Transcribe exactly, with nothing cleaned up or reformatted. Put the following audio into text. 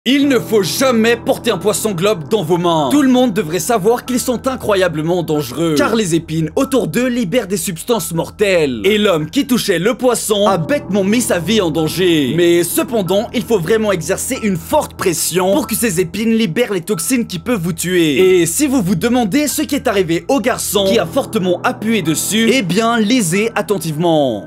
Il ne faut jamais porter un poisson globe dans vos mains. Tout le monde devrait savoir qu'ils sont incroyablement dangereux, car les épines autour d'eux libèrent des substances mortelles. Et l'homme qui touchait le poisson a bêtement mis sa vie en danger. Mais cependant, il faut vraiment exercer une forte pression pour que ces épines libèrent les toxines qui peuvent vous tuer. Et si vous vous demandez ce qui est arrivé au garçon qui a fortement appuyé dessus, eh bien lisez attentivement.